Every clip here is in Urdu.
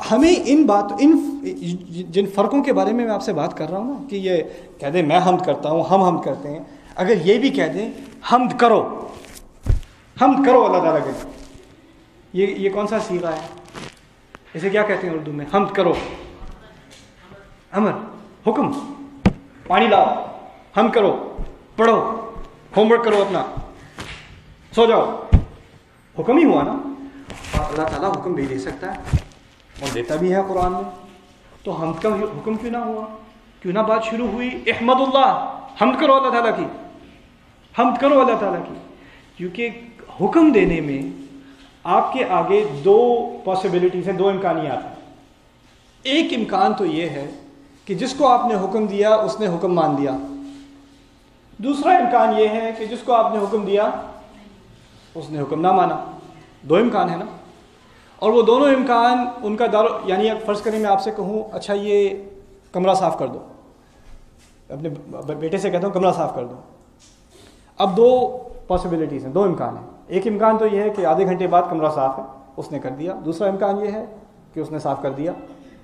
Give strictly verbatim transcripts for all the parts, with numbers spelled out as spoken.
ہمیں ان بات ان جن فرقوں کے بارے میں میں آپ سے بات کر رہا ہوں نا کہ یہ کہہ دیں میں حمد کرتا ہوں، ہم حمد کرتے ہیں، اگر یہ بھی کہہ دیں حمد کرو، حمد کرو اللہ تعالیٰ کے، یہ یہ کون سا صیغہ ہے؟ اسے کیا کہتے ہیں اردو میں؟ حمد کرو، امر، حکم، پانی لاؤ، حمد کرو، پڑھو، ہوم ورک کرو اپنا، سو جاؤ، حکم ہی ہوا نا. اور اللہ تعالیٰ حکم بھی دے سکتا ہے اور دیتا بھی ہے قرآن میں، تو حمد کا حکم کیوں نہ ہوا؟ کیوں نہ بات شروع ہوئی احمد اللہ، حمد کرو اللہ تعالیٰ کی، حمد کرو اللہ تعالیٰ کی. کیونکہ حکم دینے میں آپ کے آگے دو پاسبلٹیز ہیں، دو امکانیات ہیں. ایک امکان تو یہ ہے کہ جس کو آپ نے حکم دیا اس نے حکم مان لیا. دوسرا امکان یہ ہے کہ جس کو آپ نے حکم دیا اس نے حکم نہ مانا. دو امکان ہے نا. اور وہ دونوں امکان ان کا دار، یعنی فرض کریں میں آپ سے کہوں اچھا یہ کمرہ صاف کر دو، اپنے بیٹے سے کہتا ہوں کمرہ صاف کر دو. اب دو پاسبلٹیز ہیں، دو امکان ہیں. ایک امکان تو یہ ہے کہ آدھے گھنٹے بعد کمرہ صاف ہے، اس نے کر دیا. دوسرا امکان یہ ہے کہ اس نے صاف کر دیا.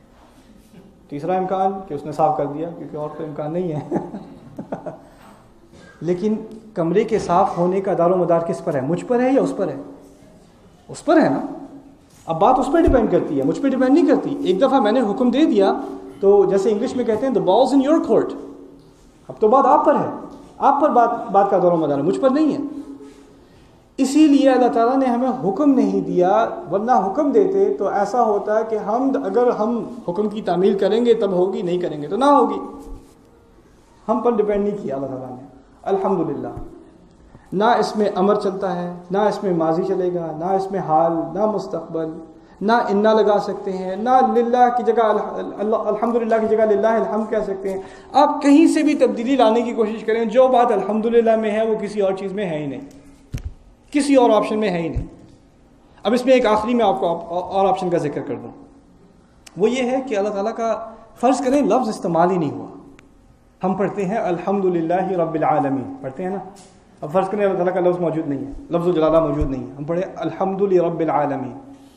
تیسرا امکان کہ اس نے صاف کر دیا، کیونکہ اور تو امکان نہیں ہے. لیکن کمرے کے صاف ہونے کا دار و مدار کس پر ہے؟ مجھ پر ہے یا اس پر ہے؟ اس پر ہے نا. اب بات اس پہ ڈیپینڈ کرتی ہے، مجھ پہ ڈیپینڈ نہیں کرتی. ایک دفعہ میں نے حکم دے دیا تو جیسے انگلش میں کہتے ہیں the ball's in your court، اب تو بات آپ پر ہے، آپ پر بات بات کا دور و مدار ہے، مجھ پر نہیں ہے. اسی لیے اللہ تعالیٰ نے ہمیں حکم نہیں دیا، ورنہ حکم دیتے تو ایسا ہوتا ہے کہ ہم اگر ہم حکم کی تعمیل کریں گے تب ہوگی، نہیں کریں گے تو نہ ہوگی. ہم پر ڈیپینڈ نہیں کیا اللہ تعالیٰ نے. الحمدللہ نہ اس میں امر چلتا ہے، نہ اس میں ماضی چلے گا، نہ اس میں حال، نہ مستقبل، نہ انا لگا سکتے ہیں، نہ للہ کی جگہ اللہ الحمدللہ کی جگہ للہ الحمد کہہ سکتے ہیں. آپ کہیں سے بھی تبدیلی لانے کی کوشش کریں، جو بات الحمدللہ میں ہے وہ کسی اور چیز میں ہے ہی نہیں، کسی اور آپشن میں ہے ہی نہیں. اب اس میں ایک آخری میں آپ کو اور آپشن کا ذکر کر دوں، وہ یہ ہے کہ اللہ تعالیٰ کا فرض کریں لفظ استعمال ہی نہیں ہوا. ہم پڑھتے ہیں الحمدللہ رب العالمین، پڑھتے ہیں نا. اب فرض کریں اللہ تعالیٰ کا لفظ موجود نہیں ہے، لفظ و جلالہ موجود نہیں ہے، ہم پڑھیں الحمدللہ رب العالمین.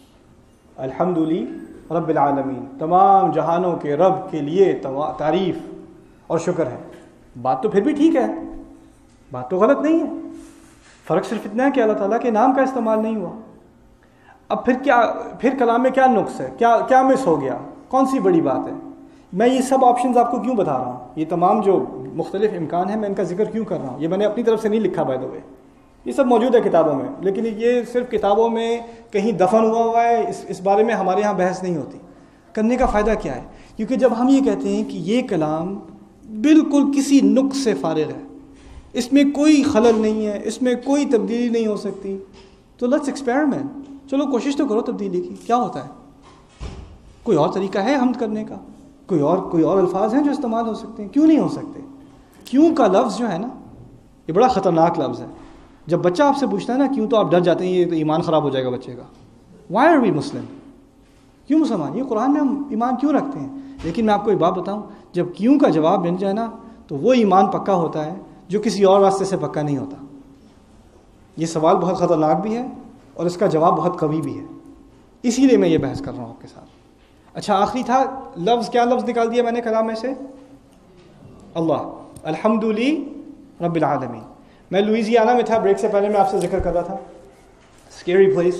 الحمدللہ رب العالمین، تمام جہانوں کے رب کے لیے تعریف اور شکر ہے. بات تو پھر بھی ٹھیک ہے، بات تو غلط نہیں ہے. فرق صرف اتنا ہے کہ اللہ تعالیٰ کے نام کا استعمال نہیں ہوا. اب پھر کیا، پھر کلام میں کیا نقص ہے، کیا کیا مس ہو گیا، کون سی بڑی بات ہے؟ میں یہ سب آپشنز آپ کو کیوں بتا رہا ہوں؟ یہ تمام جو مختلف امکان ہیں میں ان کا ذکر کیوں کر رہا ہوں؟ یہ میں نے اپنی طرف سے نہیں لکھا بائی دا وے، یہ سب موجود ہے کتابوں میں، لیکن یہ صرف کتابوں میں کہیں دفن ہوا ہوا ہے. اس اس بارے میں ہمارے یہاں بحث نہیں ہوتی. کرنے کا فائدہ کیا ہے؟ کیونکہ جب ہم یہ کہتے ہیں کہ یہ کلام بالکل کسی نقص سے فارغ ہے، اس میں کوئی خلل نہیں ہے، اس میں کوئی تبدیلی نہیں ہو سکتی، تو لیٹس ایکسپیریمنٹ. چلو کوشش تو کرو تبدیلی کی، کیا ہوتا ہے؟ کوئی اور طریقہ ہے حمد کرنے کا؟ کوئی اور کوئی اور الفاظ ہیں جو استعمال ہو سکتے ہیں؟ کیوں نہیں ہو سکتے؟ کیوں کا لفظ جو ہے نا یہ بڑا خطرناک لفظ ہے. جب بچہ آپ سے پوچھتا ہے نا کیوں، تو آپ ڈر جاتے ہیں یہ تو ایمان خراب ہو جائے گا بچے کا. Why are we Muslim? کیوں مسلمان؟ یہ قرآن میں ہم ایمان کیوں رکھتے ہیں؟ لیکن میں آپ کو ایک بات بتاؤں، جب کیوں کا جواب مل جائے نا تو وہ ایمان پکا ہوتا ہے جو کسی اور راستے سے پکا نہیں ہوتا. یہ سوال بہت خطرناک بھی ہے اور اس کا جواب بہت قوی بھی ہے، اسی لیے میں یہ بحث کر رہا ہوں آپ کے ساتھ. اچھا آخری تھا لفظ، کیا لفظ نکال دیا میں نے کلام میں سے؟ اللہ، الحمدللہ رب العالمین. میں لوئزیانا میں تھا، بریک سے پہلے میں آپ سے ذکر کر رہا تھا، اسکیری پلیس.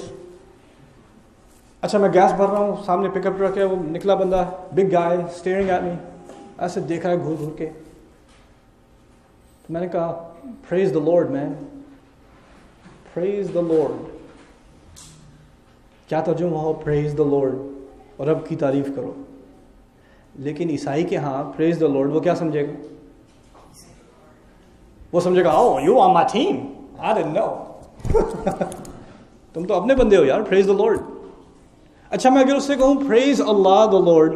اچھا میں گیس بھر رہا ہوں، سامنے پک اپ ٹرک ہے، وہ نکلا بندہ، big guy staring at me, ایسے دیکھا ہے گھور گھور کے. تو میں نے کہا پریز دا لارڈ مین، پریز دا لارڈ. کیا ترجمہ ہو پریز دا لارڈ؟ اور رب کی تعریف کرو. لیکن عیسائی کے ہاں پریز دا لارڈ وہ کیا سمجھے گا؟ وہ سمجھے گا oh you are my team, I don't know. تم تو اپنے بندے ہو یار، پریز دا لارڈ. اچھا میں اگر اس سے کہوں پریز اللہ دا لارڈ،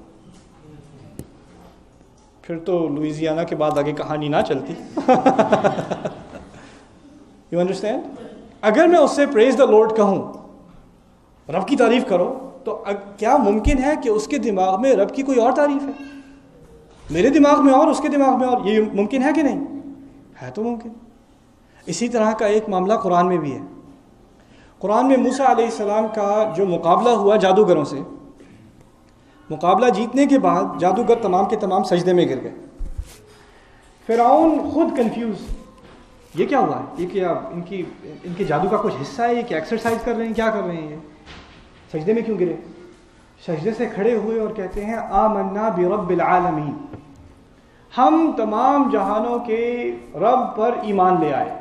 پھر تو لوئزیانا کے بعد آگے کہانی نہ چلتی. You understand? اگر میں اس سے پریز دا لارڈ کہوں، رب کی تعریف کرو، تو کیا ممکن ہے کہ اس کے دماغ میں رب کی کوئی اور تعریف ہے، میرے دماغ میں اور اس کے دماغ میں اور؟ یہ ممکن ہے کہ نہیں؟ ہے تو ممکن. اسی طرح کا ایک معاملہ قرآن میں بھی ہے. قرآن میں موسیٰ علیہ السلام کا جو مقابلہ ہوا جادوگروں سے، مقابلہ جیتنے کے بعد جادوگر تمام کے تمام سجدے میں گر گئے. فرعون خود کنفیوز, یہ کیا ہوا ہے, یہ کیا ان کی ان کے جادو کا کچھ حصہ ہے, یہ کیا ایکسرسائز کر رہے ہیں, کیا کر رہے ہیں, یہ سجدے میں کیوں گرے؟ سجدے سے کھڑے ہوئے اور کہتے ہیں آمنا برب العالمین, ہم تمام جہانوں کے رب پر ایمان لے آئے,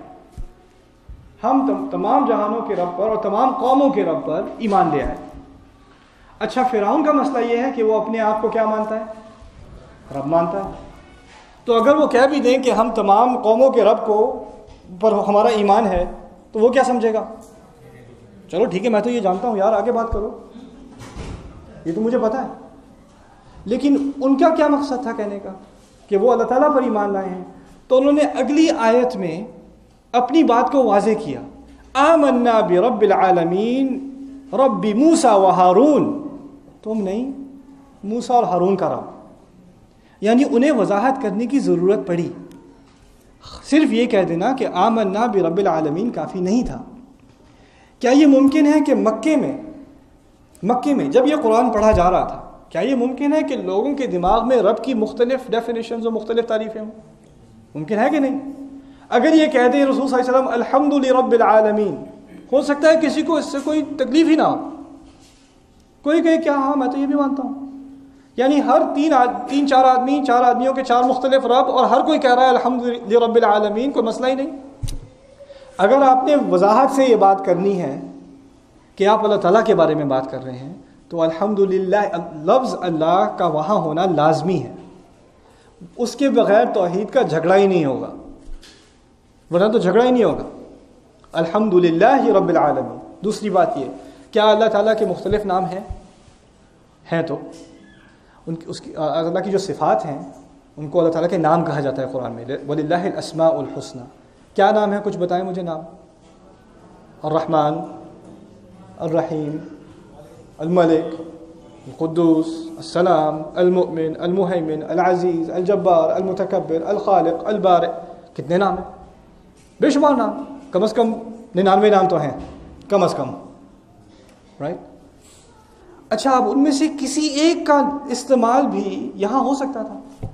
ہم تمام جہانوں کے رب پر اور تمام قوموں کے رب پر ایمان لے آئے. اچھا, فرعون کا مسئلہ یہ ہے کہ وہ اپنے آپ کو کیا مانتا ہے؟ رب مانتا ہے. تو اگر وہ کہہ بھی دیں کہ ہم تمام قوموں کے رب کو پر ہمارا ایمان ہے, تو وہ کیا سمجھے گا؟ چلو ٹھیک ہے, میں تو یہ جانتا ہوں یار, آگے بات کرو, یہ تو مجھے پتا ہے. لیکن ان کا کیا مقصد تھا کہنے کا کہ وہ اللہ تعالیٰ پر ایمان لائے ہیں؟ تو انہوں نے اگلی آیت میں اپنی بات کو واضح کیا, آمنا برب العالمین رب موسیٰ و ہارون, تم نہیں, موسیٰ اور ہارون کا رب. یعنی انہیں وضاحت کرنے کی ضرورت پڑی. صرف یہ کہہ دینا کہ آمنا برب العالمین کافی نہیں تھا. کیا یہ ممکن ہے کہ مکے میں مکے میں جب یہ قرآن پڑھا جا رہا تھا, کیا یہ ممکن ہے کہ لوگوں کے دماغ میں رب کی مختلف ڈیفینیشنز و مختلف تعریفیں ہوں؟ ممکن ہے کہ نہیں؟ اگر یہ کہہ دیں رسول صلی اللہ علیہ وسلم الحمد لرب العالمین, ہو سکتا ہے کسی کو اس سے کوئی تکلیف ہی نہ ہو, کوئی کہے کیا ہاں میں تو یہ بھی مانتا ہوں. یعنی ہر تین تین چار آدمی چار آدمیوں کے چار مختلف رب, اور ہر کوئی کہہ رہا ہے الحمد لرب العالمین, کوئی مسئلہ ہی نہیں. اگر آپ نے وضاحت سے یہ بات کرنی ہے کہ آپ اللہ تعالیٰ کے بارے میں بات کر رہے ہیں, تو الحمدللہ لفظ اللہ کا وہاں ہونا لازمی ہے. اس کے بغیر توحید کا جھگڑا ہی نہیں ہوگا, ورنہ تو جھگڑا ہی نہیں ہوگا. الحمدللہ رب العالمین. دوسری بات یہ, کیا اللہ تعالیٰ کے مختلف نام ہیں؟ ہیں تو ان کی اس کی اللہ کی جو صفات ہیں ان کو اللہ تعالیٰ کے نام کہا جاتا ہے قرآن میں, وَلِلَّهِ الْأَسْمَاءُ الْحُسْنَى. کیا نام ہے؟ کچھ بتائیں مجھے نام. الرحمن, الرحیم, الملک, القدوس, السلام, المؤمن, المہیمن, العزیز, الجبار, المتکبر, الخالق, البارئ. کتنے نام ہیں؟ بے شمار نام, کم از کم ننانوے نام تو ہیں کم از کم, رائٹ. اچھا, اب ان میں سے کسی ایک کا استعمال بھی یہاں ہو سکتا تھا.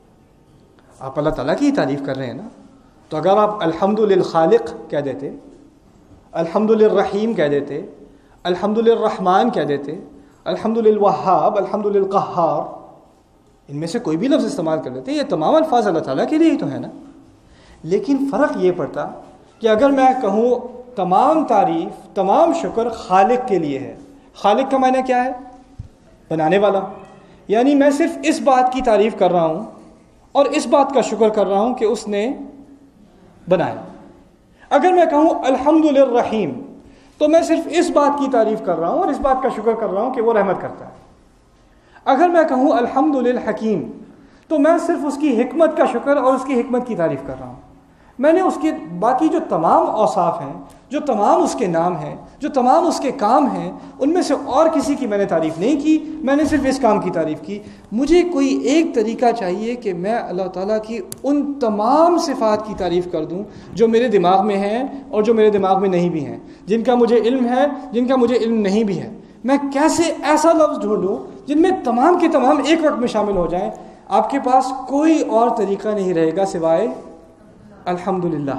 آپ اللہ تعالیٰ کی ہی تعریف کر رہے ہیں نا, تو اگر آپ الحمد للخالق کہہ دیتے, الحمد للرحیم کہہ دیتے, الحمد للرحمن کہہ دیتے, الحمد للوہاب, الحمد للقہار, ان میں سے کوئی بھی لفظ استعمال کر دیتے, یہ تمام الفاظ اللہ تعالیٰ کے لیے ہی تو ہے نا. لیکن فرق یہ پڑتا کہ اگر میں کہوں تمام تعریف تمام شکر خالق کے لیے ہے. خالق کا معنی کیا ہے؟ بنانے والا. یعنی میں صرف اس بات کی تعریف کر رہا ہوں اور اس بات کا شکر کر رہا ہوں کہ اس نے بنایا. اگر میں کہوں الحمد للرحیم, تو میں صرف اس بات کی تعریف کر رہا ہوں اور اس بات کا شکر کر رہا ہوں کہ وہ رحمت کرتا ہے. اگر میں کہوں الحمد للحکیم, تو میں صرف اس کی حکمت کا شکر اور اس کی حکمت کی تعریف کر رہا ہوں. میں نے اس کے باقی جو تمام اوصاف ہیں, جو تمام اس کے نام ہیں, جو تمام اس کے کام ہیں, ان میں سے اور کسی کی میں نے تعریف نہیں کی, میں نے صرف اس کام کی تعریف کی. مجھے کوئی ایک طریقہ چاہیے کہ میں اللہ تعالیٰ کی ان تمام صفات کی تعریف کر دوں جو میرے دماغ میں ہیں اور جو میرے دماغ میں نہیں بھی ہیں, جن کا مجھے علم ہے, جن کا مجھے علم نہیں بھی ہے. میں کیسے ایسا لفظ ڈھونڈوں جن میں تمام کے تمام ایک وقت میں شامل ہو جائیں؟ آپ کے پاس کوئی اور طریقہ نہیں رہے گا سوائے الحمدللہ.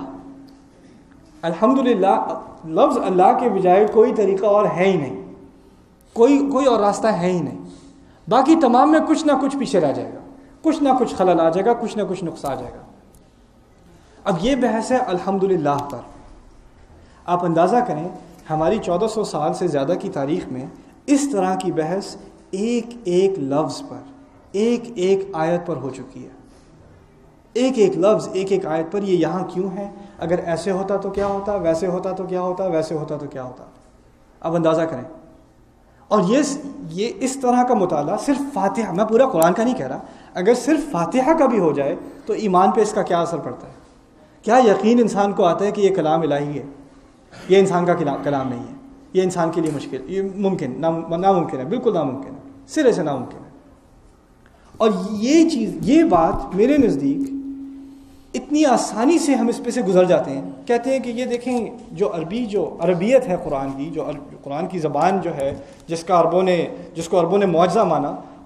الحمدللہ لفظ اللہ کے بجائے کوئی طریقہ اور ہے ہی نہیں, کوئی کوئی اور راستہ ہے ہی نہیں. باقی تمام میں کچھ نہ کچھ پیچھے رہ جائے گا, کچھ نہ کچھ خلل آ جائے گا, کچھ نہ کچھ نقص آ جائے گا. اب یہ بحث ہے الحمدللہ پر. آپ اندازہ کریں ہماری چودہ سو سال سے زیادہ کی تاریخ میں اس طرح کی بحث ایک ایک لفظ پر, ایک ایک آیت پر ہو چکی ہے. ایک ایک لفظ ایک ایک آیت پر, یہ یہاں کیوں ہے, اگر ایسے ہوتا تو کیا ہوتا, ویسے ہوتا تو کیا ہوتا, ویسے ہوتا تو کیا ہوتا. اب اندازہ کریں. اور یہ یہ اس طرح کا مطالعہ صرف فاتحہ, میں پورا قرآن کا نہیں کہہ رہا, اگر صرف فاتحہ کا بھی ہو جائے تو ایمان پہ اس کا کیا اثر پڑتا ہے. کیا یقین انسان کو آتا ہے کہ یہ کلام الہی ہے, یہ انسان کا کلام نہیں ہے, یہ انسان کے لیے مشکل, یہ ممکن ناممکن ہے, بالکل ناممکن ہے, سرے سے ناممکن ہے. اور یہ چیز, یہ بات میرے نزدیک اتنی آسانی سے ہم اس پہ سے گزر جاتے ہیں. کہتے ہیں کہ یہ دیکھیں جو عربی جو عربیت ہے قرآن کی, جو قرآن کی زبان جو ہے, جس کا عربوں نے جس کو عربوں نے معجزہ مانا,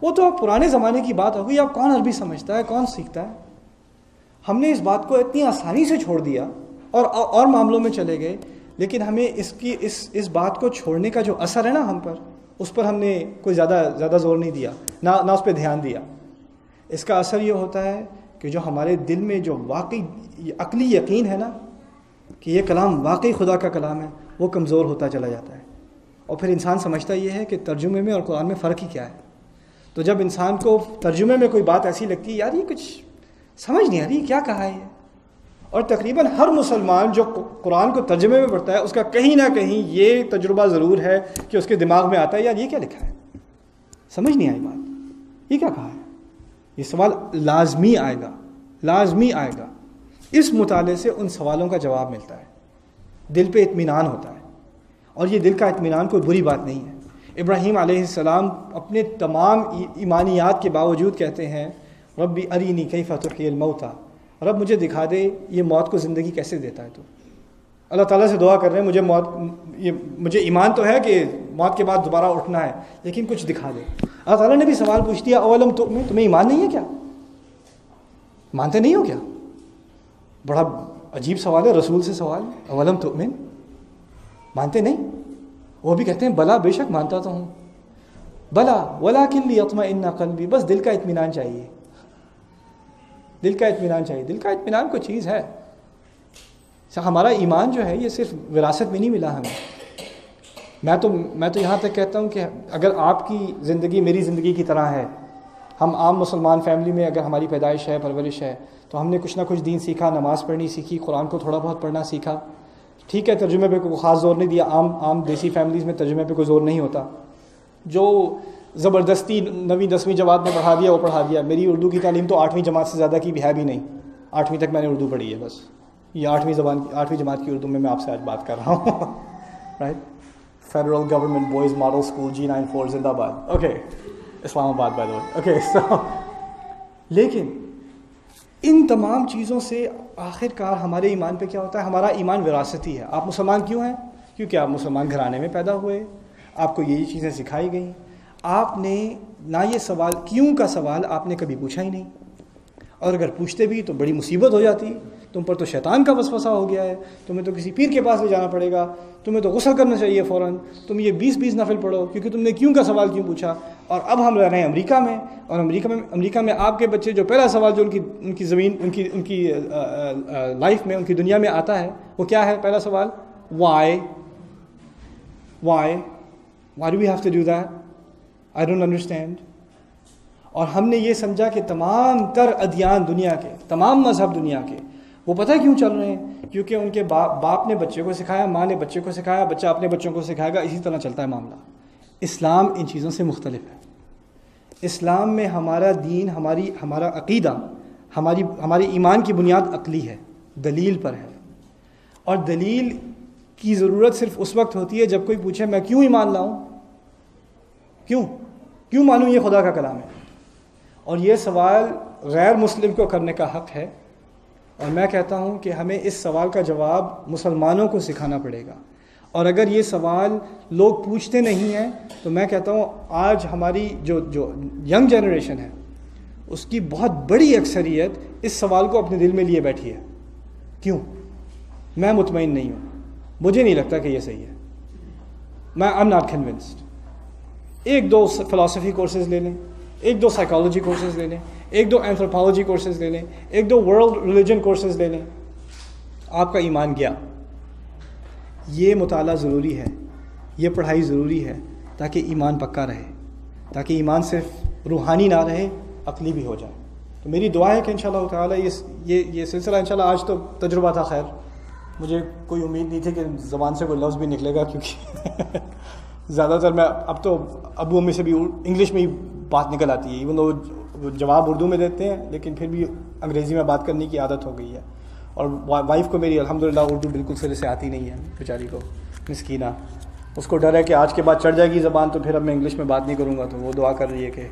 وہ تو اب پرانے زمانے کی بات ہوگی، اب کون عربی سمجھتا ہے، کون سیکھتا ہے. ہم نے اس بات کو اتنی آسانی سے چھوڑ دیا اور اور معاملوں میں چلے گئے، لیکن ہمیں اس کی اس اس بات کو چھوڑنے کا جو اثر ہے نا ہم پر، اس پر ہم نے کوئی زیادہ زیادہ زور نہیں دیا، نہ نہ اس پہ دھیان دیا. اس کا اثر یہ ہوتا ہے کہ جو ہمارے دل میں جو واقعی عقلی یقین ہے نا کہ یہ کلام واقعی خدا کا کلام ہے، وہ کمزور ہوتا چلا جاتا ہے. اور پھر انسان سمجھتا یہ ہے کہ ترجمے میں اور قرآن میں فرق ہی کیا ہے. تو جب انسان کو ترجمے میں کوئی بات ایسی لگتی ہے یار یہ کچھ سمجھ نہیں آ رہی کیا کہا ہے یہ، اور تقریباً ہر مسلمان جو قرآن کو ترجمے میں پڑھتا ہے اس کا کہیں نہ کہیں یہ تجربہ ضرور ہے کہ اس کے دماغ میں آتا ہے یار یہ کیا لکھا ہے، سمجھ نہیں آئی بات، یہ کیا کہا ہے. یہ سوال لازمی آئے گا، لازمی آئے گا. اس مطالعے سے ان سوالوں کا جواب ملتا ہے، دل پہ اطمینان ہوتا ہے. اور یہ دل کا اطمینان کوئی بری بات نہیں ہے. ابراہیم علیہ السلام اپنے تمام ایمانیات کے باوجود کہتے ہیں ربی ارینی کیف تحیی الموتى، رب مجھے دکھا دے یہ موت کو زندگی کیسے دیتا ہے تو. اللہ تعالیٰ سے دعا کر رہے ہیں مجھے موت، یہ مجھے ایمان تو ہے کہ موت کے بعد دوبارہ اٹھنا ہے، لیکن کچھ دکھا دے. اللہ تعالیٰ نے بھی سوال پوچھ دیا اولم تؤمن، تمہیں ایمان نہیں ہے کیا، مانتے نہیں ہو کیا. بڑا عجیب سوال ہے رسول سے سوال، اولم تؤمن، مانتے نہیں. وہ بھی کہتے ہیں بلا بے شک مانتا تو ہوں، بلا ولکن لیطمئن قلبی، بس دل کا اطمینان چاہیے، دل کا اطمینان چاہیے. دل کا اطمینان کوئی چیز ہے. ہمارا ایمان جو ہے یہ صرف وراثت میں نہیں ملا ہمیں. میں تو میں تو یہاں تک کہتا ہوں کہ اگر آپ کی زندگی میری زندگی کی طرح ہے، ہم عام مسلمان فیملی میں اگر ہماری پیدائش ہے، پرورش ہے، تو ہم نے کچھ نہ کچھ دین سیکھا، نماز پڑھنی سیکھی، قرآن کو تھوڑا بہت پڑھنا سیکھا. ٹھیک ہے ترجمے پہ کوئی خاص زور نہیں دیا، عام عام دیسی فیملیز میں ترجمے پہ کوئی زور نہیں ہوتا. جو زبردستی نویں دسویں جماعت میں پڑھا دیا وہ پڑھا دیا. میری اردو کی تعلیم تو آٹھویں جماعت سے زیادہ کی بھی ہے بھی نہیں، آٹھویں تک میں نے اردو پڑھی ہے بس. یہ آٹھویں زبان آٹھویں جماعت کی اردو میں میں آپ سے آج بات کر رہا ہوں. Right, federal government boys model school G nine four زندہ باد. اوکے، اسلام آباد by the way. Okay so لیکن ان تمام چیزوں سے آخر کار ہمارے ایمان پہ کیا ہوتا ہے؟ ہمارا ایمان وراثتی ہے. آپ مسلمان کیوں ہیں؟ کیونکہ آپ مسلمان گھرانے میں پیدا ہوئے، آپ کو یہی چیزیں سکھائی گئیں. آپ نے نہ یہ سوال کیوں کا سوال آپ نے کبھی پوچھا ہی نہیں، اور اگر پوچھتے بھی تو بڑی مصیبت ہو جاتی. تم پر تو شیطان کا وسوسہ ہو گیا ہے، تمہیں تو کسی پیر کے پاس لے جانا پڑے گا، تمہیں تو غسل کرنا چاہیے فوراً، تم یہ بیس بیس نفل پڑھو کیونکہ تم نے کیوں کا سوال کیوں پوچھا. اور اب ہم رہ رہے ہیں امریکہ میں، اور امریکہ میں امریکہ میں آپ کے بچے جو پہلا سوال جو ان کی ان کی زمین ان کی ان کی لائف میں، ان کی دنیا میں آتا ہے وہ کیا ہے؟ پہلا سوال why why why do we have to do that, I don't understand. اور ہم نے یہ سمجھا کہ تمام تر ادیان دنیا کے، تمام مذہب دنیا کے، وہ پتہ ہے کیوں چل رہے ہیں؟ کیونکہ ان کے باپ باپ نے بچے کو سکھایا، ماں نے بچے کو سکھایا، بچہ اپنے بچوں کو سکھائے گا، اسی طرح چلتا ہے معاملہ. اسلام ان چیزوں سے مختلف ہے. اسلام میں ہمارا دین، ہماری ہمارا عقیدہ، ہماری ہماری ایمان کی بنیاد عقلی ہے، دلیل پر ہے. اور دلیل کی ضرورت صرف اس وقت ہوتی ہے جب کوئی پوچھے میں کیوں ایمان لاؤں، کیوں کیوں مانوں یہ خدا کا کلام ہے. اور یہ سوال غیر مسلم کو کرنے کا حق ہے. اور میں کہتا ہوں کہ ہمیں اس سوال کا جواب مسلمانوں کو سکھانا پڑے گا. اور اگر یہ سوال لوگ پوچھتے نہیں ہیں تو میں کہتا ہوں آج ہماری جو جو ینگ جنریشن ہے اس کی بہت بڑی اکثریت اس سوال کو اپنے دل میں لیے بیٹھی ہے. کیوں؟ میں مطمئن نہیں ہوں، مجھے نہیں لگتا کہ یہ صحیح ہے. میں آئی ایم ناٹ کنونسڈ. ایک دو فلاسفی کورسز لے لیں، ایک دو سائیکالوجی کورسز لے لیں، ایک دو اینتھروپالوجی کورسز لے لیں، ایک دو ورلڈ ریلیجن کورسز لے لیں، آپ کا ایمان گیا. یہ مطالعہ ضروری ہے، یہ پڑھائی ضروری ہے تاکہ ایمان پکا رہے، تاکہ ایمان صرف روحانی نہ رہے، عقلی بھی ہو جائے. تو میری دعا ہے کہ انشاءاللہ تعالیٰ یہ یہ سلسلہ انشاءاللہ آج تو تجربہ تھا. خیر مجھے کوئی امید نہیں تھی کہ زبان سے کوئی لفظ بھی نکلے گا، کیونکہ زیادہ تر میں اب تو ابو امی سے بھی انگلش میں ہی بات نکل آتی ہے. ایون دو وہ جواب اردو میں دیتے ہیں لیکن پھر بھی انگریزی میں بات کرنے کی عادت ہو گئی ہے. اور وائف کو میری الحمدللہ اردو بالکل سرے سے آتی نہیں ہے، بیچاری کو، مسکینہ. اس کو ڈر ہے کہ آج کے بعد چڑھ جائے گی زبان تو پھر اب میں انگلش میں بات نہیں کروں گا. تو وہ دعا کر رہی ہے کہ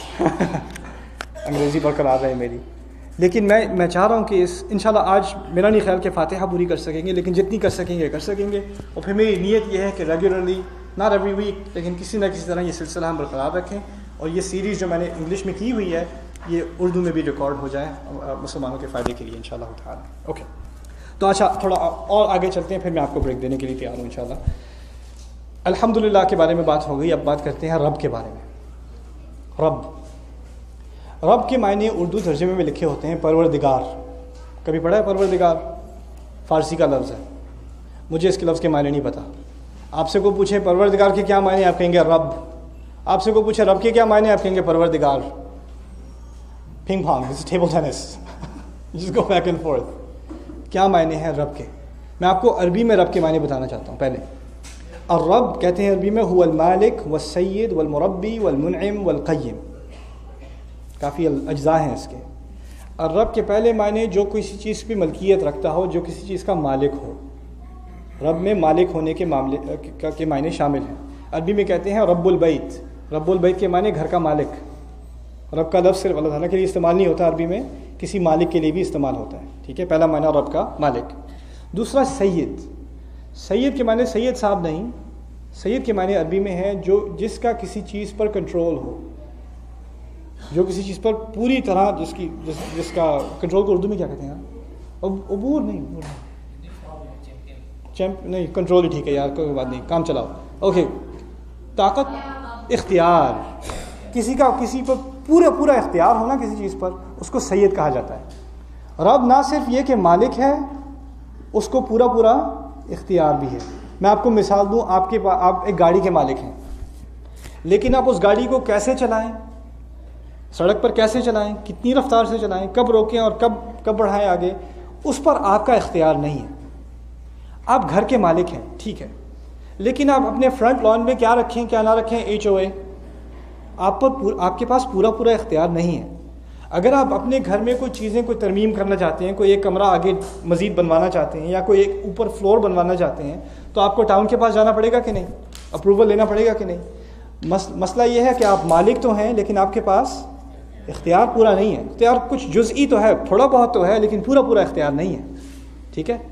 انگریزی برقرار رہے میری. لیکن میں میں چاہ رہا ہوں کہ اس انشاءاللہ آج میرا نہیں خیال کہ فاتحہ پوری کر سکیں گے، لیکن جتنی کر سکیں گے کر سکیں گے. اور پھر میری نیت یہ ہے کہ ریگولرلی، ناٹ ایوری ویک، لیکن کسی نہ کسی طرح یہ سلسلہ ہم برقرار رکھیں اور یہ سیریز جو میں نے انگلش میں کی ہوئی ہے یہ اردو میں بھی ریکارڈ ہو جائے مسلمانوں کے فائدے کے لیے انشاءاللہ تعالی. اوکے تو اچھا تھوڑا اور آگے چلتے ہیں، پھر میں آپ کو بریک دینے کے لیے تیار ہوں انشاءاللہ. الحمدللہ کے بارے میں بات ہو گئی، اب بات کرتے ہیں رب کے بارے میں. رب رب کے معنی اردو ترجمے میں لکھے ہوتے ہیں پروردگار. کبھی پڑھا ہے پروردگار؟ فارسی کا لفظ ہے، مجھے اس کے لفظ کے معنی نہیں پتہ. آپ سے کو پوچھیں پروردگار کے کیا معنی، آپ کہیں گے رب. آپ سے کو پوچھیں رب کے کیا معنی، آپ کہیں گے پروردگار. پنگ پانگ، ٹیبل ٹینس، جس کو بیک اینڈ فورتھ. کیا معنی ہیں رب کے؟ میں آپ کو عربی میں رب کے معنی بتانا چاہتا ہوں. پہلے الرب کہتے ہیں عربی میں هو المالک والسید والمربی والمنعم والقیم. کافی اجزاء ہیں اس کے. الرب کے پہلے معنی جو کسی چیز پہ ملکیت رکھتا ہو، جو کسی چیز کا مالک ہو. رب میں مالک ہونے کے معاملے کے معنی شامل ہیں. عربی میں کہتے ہیں رب البیت. رب البیت کے معنی گھر کا مالک. رب کا لفظ صرف اللہ تعالیٰ کے لیے استعمال نہیں ہوتا، عربی میں کسی مالک کے لیے بھی استعمال ہوتا ہے. ٹھیک ہے، پہلا معنی رب کا مالک. دوسرا سید. سید کے معنی سید صاحب نہیں، سید کے معنی عربی میں ہے جو جس کا کسی چیز پر کنٹرول ہو، جو کسی چیز پر پوری طرح جس کی جس جس کا کنٹرول کو اردو میں کیا کہتے ہیں؟ عبور نہیں، چیمپ نہیں، کنٹرول ہی ٹھیک ہے یار، کوئی بات نہیں، کام چلاؤ. اوکے، طاقت، اختیار، کسی کا کسی پر پورا پورا اختیار ہونا کسی چیز پر، اس کو سید کہا جاتا ہے. رب نہ صرف یہ کہ مالک ہے، اس کو پورا پورا اختیار بھی ہے. میں آپ کو مثال دوں، آپ کے پاس آپ ایک گاڑی کے مالک ہیں، لیکن آپ اس گاڑی کو کیسے چلائیں، سڑک پر کیسے چلائیں، کتنی رفتار سے چلائیں، کب روکیں اور کب کب بڑھائیں آگے، اس پر آپ کا اختیار نہیں ہے. آپ گھر کے مالک ہیں، ٹھیک ہے، لیکن آپ اپنے فرنٹ لان میں کیا رکھیں کیا نہ رکھیں، ایچ او اے، آپ پر آپ کے پاس پورا پورا اختیار نہیں ہے. اگر آپ اپنے گھر میں کوئی چیزیں کوئی ترمیم کرنا چاہتے ہیں، کوئی ایک کمرہ آگے مزید بنوانا چاہتے ہیں یا کوئی ایک اوپر فلور بنوانا چاہتے ہیں، تو آپ کو ٹاؤن کے پاس جانا پڑے گا کہ نہیں، اپروول لینا پڑے گا کہ نہیں. مسئلہ یہ ہے کہ آپ مالک تو ہیں لیکن آپ کے پاس اختیار پورا نہیں ہے. اختیار کچھ جزئی تو ہے، تھوڑا بہت تو ہے، لیکن پورا پورا اختیار نہیں ہے. ٹھیک ہے،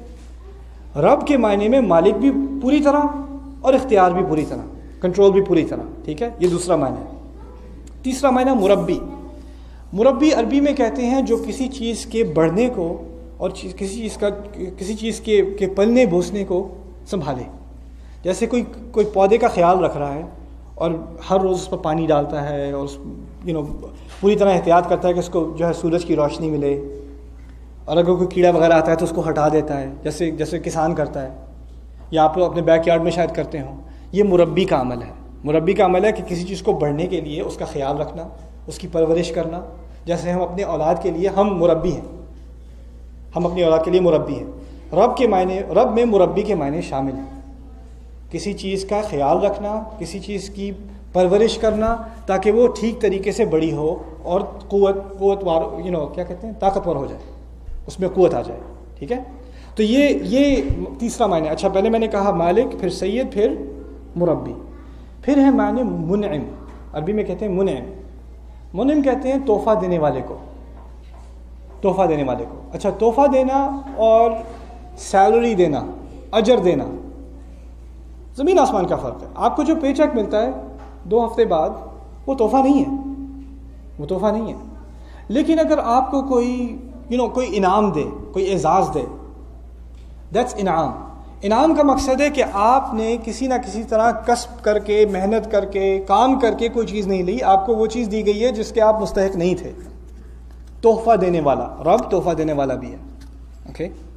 رب کے معنی میں مالک بھی پوری طرح اور اختیار بھی پوری طرح، کنٹرول بھی پوری طرح. ٹھیک ہے، یہ دوسرا معنی ہے. تیسرا معنی مربی. مربی عربی میں کہتے ہیں جو کسی چیز کے بڑھنے کو اور کسی چیز کا کسی چیز کے کے پلنے بوسنے کو سنبھالے. جیسے کوئی کوئی پودے کا خیال رکھ رہا ہے اور ہر روز اس پر پانی ڈالتا ہے اور یو نو پوری طرح احتیاط کرتا ہے کہ اس کو جو ہے سورج کی روشنی ملے، اور اگر کوئی کیڑا وغیرہ آتا ہے تو اس کو ہٹا دیتا ہے، جیسے جیسے کسان کرتا ہے یا آپ اپنے بیک یارڈ میں شاید کرتے ہوں. یہ مربی کا عمل ہے. مربی کا عمل ہے کہ کسی چیز کو بڑھنے کے لیے اس کا خیال رکھنا، اس کی پرورش کرنا. جیسے ہم اپنے اولاد کے لیے ہم مربی ہیں، ہم اپنی اولاد کے لیے مربی ہیں. رب کے معنی رب میں مربی کے معنی شامل ہیں. کسی چیز کا خیال رکھنا، کسی چیز کی پرورش کرنا تاکہ وہ ٹھیک طریقے سے بڑی ہو اور قوت قوت وار یو نو کیا کہتے ہیں طاقتور ہو جائے، اس میں قوت آ جائے. ٹھیک ہے، تو یہ یہ تیسرا معنی. اچھا، پہلے میں نے کہا مالک، پھر سید، پھر مربی. پھر ہے معنی منعم. عربی میں کہتے ہیں منعم. منعم کہتے ہیں تحفہ دینے والے کو، تحفہ دینے والے کو. اچھا، تحفہ دینا اور سیلری دینا، اجر دینا، زمین آسمان کا فرق ہے. آپ کو جو پے چیک ملتا ہے دو ہفتے بعد، وہ تحفہ نہیں ہے، وہ تحفہ نہیں ہے. لیکن اگر آپ کو کوئی یو نو کوئی انعام دے، کوئی اعزاز دے، دیٹس انعام. انعام کا مقصد ہے کہ آپ نے کسی نہ کسی طرح کسب کر کے، محنت کر کے، کام کر کے کوئی چیز نہیں لی، آپ کو وہ چیز دی گئی ہے جس کے آپ مستحق نہیں تھے. تحفہ دینے والا، رب تحفہ دینے والا بھی ہے. Okay okay?